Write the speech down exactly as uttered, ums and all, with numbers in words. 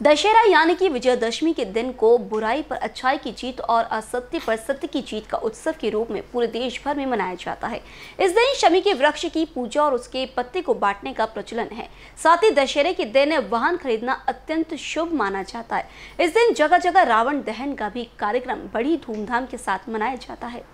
दशहरा यानी कि विजयदशमी के दिन को बुराई पर अच्छाई की जीत और असत्य पर सत्य की जीत का उत्सव के रूप में पूरे देश भर में मनाया जाता है। इस दिन शमी के वृक्ष की पूजा और उसके पत्ते को बांटने का प्रचलन है। साथ ही दशहरे के दिन वाहन खरीदना अत्यंत शुभ माना जाता है। इस दिन जगह जगह रावण दहन का भी कार्यक्रम बड़ी धूमधाम के साथ मनाया जाता है।